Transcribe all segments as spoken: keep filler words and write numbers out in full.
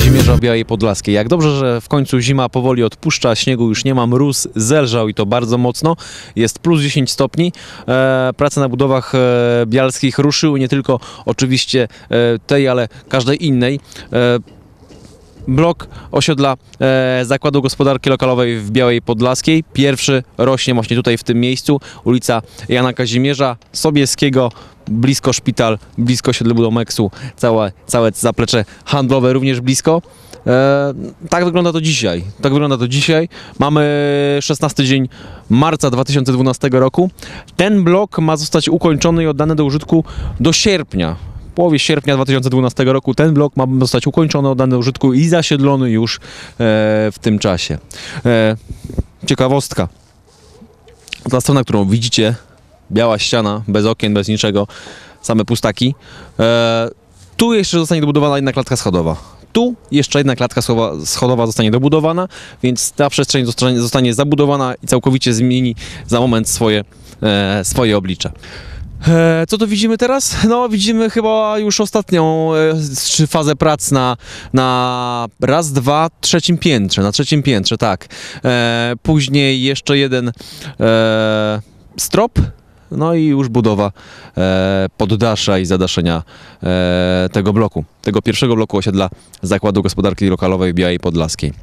Kazimierza Białej Podlaskiej. Jak dobrze, że w końcu zima powoli odpuszcza, śniegu już nie ma, mróz zelżał i to bardzo mocno. Jest plus dziesięć stopni. E, prace na budowach e, bialskich ruszyły, nie tylko oczywiście e, tej, ale każdej innej. E, Blok osiedla e, Zakładu Gospodarki Lokalowej w Białej Podlaskiej. Pierwszy rośnie właśnie tutaj w tym miejscu. Ulica Jana Kazimierza Sobieskiego, blisko szpital, blisko osiedle Budomeksu, całe, całe zaplecze handlowe również blisko. E, tak wygląda to dzisiaj. Tak wygląda to dzisiaj. Mamy szesnasty dzień marca dwa tysiące dwunastego roku. Ten blok ma zostać ukończony i oddany do użytku do sierpnia. W połowie sierpnia dwa tysiące dwunastego roku ten blok ma zostać ukończony, oddany do użytku i zasiedlony już e, w tym czasie. E, ciekawostka. Ta strona, którą widzicie, biała ściana, bez okien, bez niczego, same pustaki. E, tu jeszcze zostanie dobudowana jedna klatka schodowa. Tu jeszcze jedna klatka schodowa zostanie dobudowana, więc ta przestrzeń zostanie, zostanie zabudowana i całkowicie zmieni za moment swoje, e, swoje oblicze. E, co to widzimy teraz? No widzimy chyba już ostatnią e, fazę prac na, na raz, dwa, trzecim piętrze, na trzecim piętrze, tak. E, później jeszcze jeden e, strop. No i już budowa e, poddasza i zadaszenia e, tego bloku, tego pierwszego bloku osiedla Zakładu Gospodarki Lokalowej Białej Podlaskiej.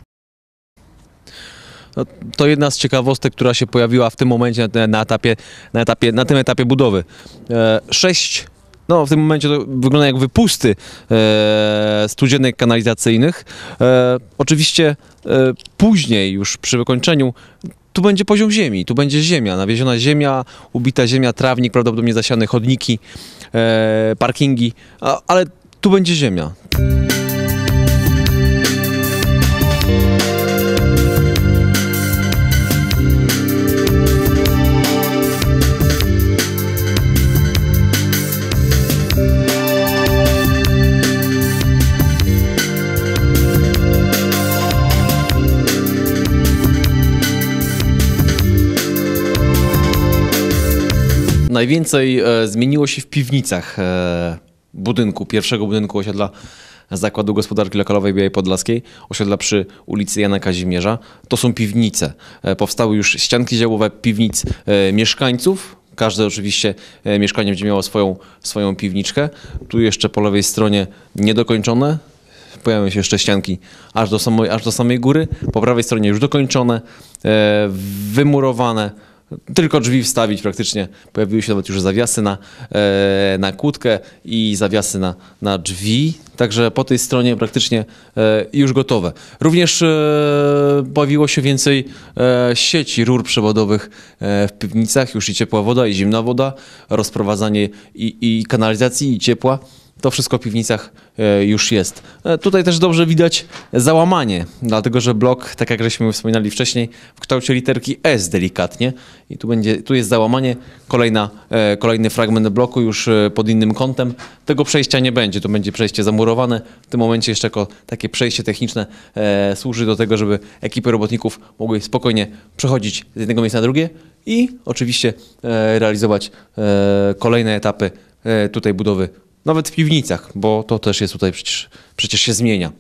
No, to jedna z ciekawostek, która się pojawiła w tym momencie na, na, etapie, na, etapie, na tym etapie budowy. E, sześć, no w tym momencie to wygląda jak wypusty e, studzienek kanalizacyjnych. E, oczywiście e, później już przy wykończeniu tu będzie poziom ziemi, tu będzie ziemia, nawieziona ziemia, ubita ziemia, trawnik, prawdopodobnie zasiane chodniki, e, parkingi, a, ale tu będzie ziemia. Najwięcej e, zmieniło się w piwnicach e, budynku, pierwszego budynku osiedla Zakładu Gospodarki Lokalowej Białej Podlaskiej, osiedla przy ulicy Jana Kazimierza. To są piwnice. E, powstały już ścianki działowe piwnic e, mieszkańców. Każde oczywiście e, mieszkanie będzie miało swoją, swoją piwniczkę. Tu jeszcze po lewej stronie niedokończone. Pojawią się jeszcze ścianki aż do samej, aż do samej góry. Po prawej stronie już dokończone, e, wymurowane. Tylko drzwi wstawić praktycznie. Pojawiły się nawet już zawiasy na, e, na kłódkę i zawiasy na, na drzwi. Także po tej stronie praktycznie e, już gotowe. Również e, pojawiło się więcej e, sieci rur przewodowych e, w piwnicach. Już i ciepła woda, i zimna woda, rozprowadzanie i, i kanalizacji, i ciepła. To wszystko w piwnicach e, już jest. E, tutaj też dobrze widać załamanie, dlatego że blok, tak jak żeśmy wspominali wcześniej, w kształcie literki S delikatnie. I tu, będzie, tu jest załamanie, kolejna, e, kolejny fragment bloku już e, pod innym kątem. Tego przejścia nie będzie, to będzie przejście zamurowane. W tym momencie jeszcze jako takie przejście techniczne e, służy do tego, żeby ekipy robotników mogły spokojnie przechodzić z jednego miejsca na drugie i oczywiście e, realizować e, kolejne etapy e, tutaj budowy. Nawet w piwnicach, bo to też jest tutaj przecież, przecież się zmienia.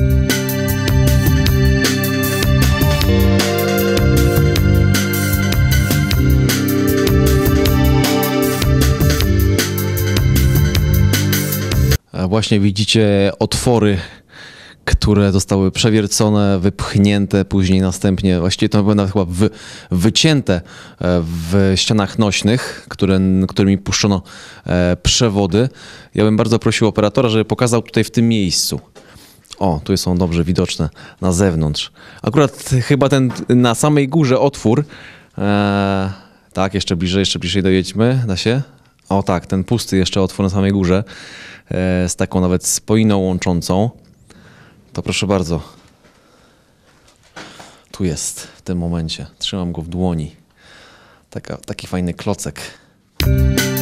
A właśnie widzicie otwory, które zostały przewiercone, wypchnięte, później następnie, właściwie to były nawet chyba wy, wycięte w ścianach nośnych, które, którymi puszczono e, przewody. Ja bym bardzo prosił operatora, żeby pokazał tutaj w tym miejscu. O, tu są dobrze widoczne na zewnątrz. Akurat chyba ten na samej górze otwór, e, tak, jeszcze bliżej, jeszcze bliżej dojedźmy, da się? O tak, ten pusty jeszcze otwór na samej górze, e, z taką nawet spoiną łączącą. To proszę bardzo, tu jest w tym momencie, trzymam go w dłoni, Taka, taki fajny klocek.